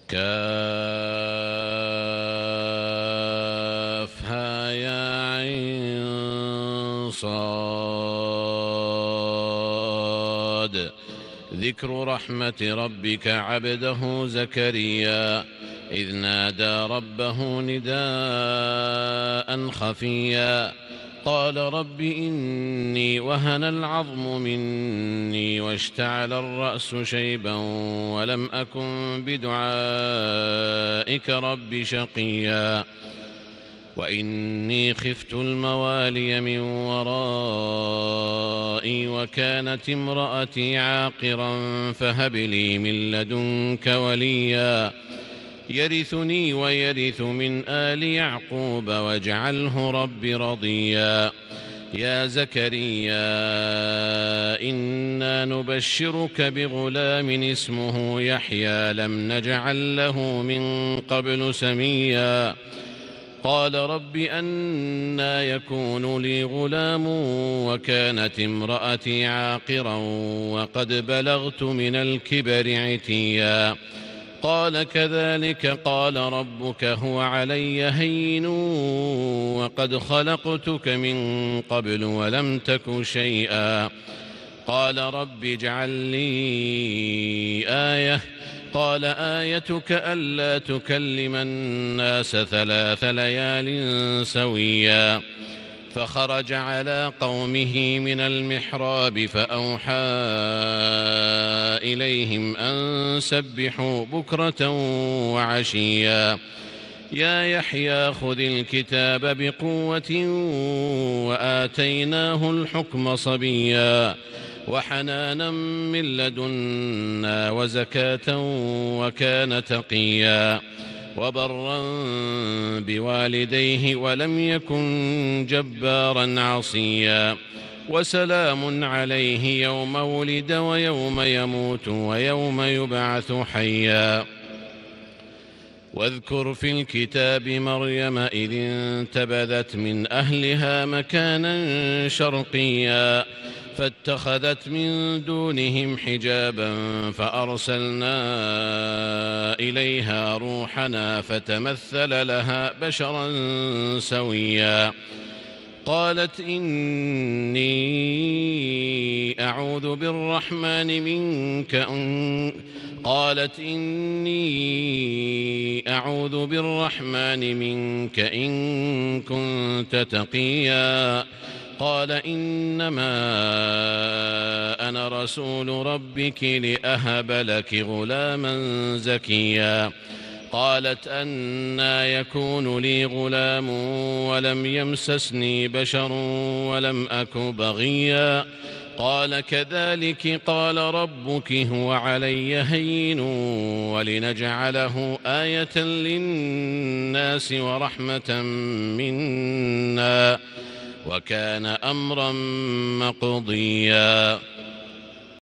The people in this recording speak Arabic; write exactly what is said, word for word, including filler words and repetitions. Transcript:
كافها يا عين صاد. ذكر رحمة ربك عبده زكريا إذ نادى ربه نداء خفيا قال رب إني وهن العظم مني واشتعل الرأس شيبا ولم أكن بدعائك رب شقيا وإني خفت الموالي من ورائي وكانت امرأتي عاقرا فهب لي من لدنك وليا يرثني ويرث من آل يعقوب واجعله رب رضيا. يا زكريا إنا نبشرك بغلام اسمه يحيى لم نجعل له من قبل سميا قال رب أنى يكون لي غلام وكانت امرأتي عاقرا وقد بلغت من الكبر عتيا قال كذلك قال ربك هو علي هين وقد خلقتك من قبل ولم تك شيئا قال رب اجعل لي آية قال آيتك ألا تكلم الناس ثلاث ليال سويا فخرج على قومه من المحراب فأوحى إليهم أن سبحوا بكرة وعشيا يا يحيى خذ الكتاب بقوة وآتيناه الحكم صبيا وحنانا من لدنا وزكاة وكان تقيا وبرا بوالديه ولم يكن جبارا عصيا وسلام عليه يوم ولد ويوم يموت ويوم يبعث حيا واذكر في الكتاب مريم إذ انتبذت من أهلها مكانا شرقيا فاتخذت من دونهم حجابا فأرسلنا إليها روحنا فتمثل لها بشرا سويا قالت إني أعوذ بالرحمن منك أن قالت إني أعوذ بالرحمن منك إن كنت تقيا قال إنما أنا رسول ربك لأهب لك غلاما زكيا قالت أنى يكون لي غلام ولم يمسسني بشر ولم أك بغيا قال كذلك قال ربك هو علي هين ولنجعله آية للناس ورحمة منا وكان أمرا مقضيا.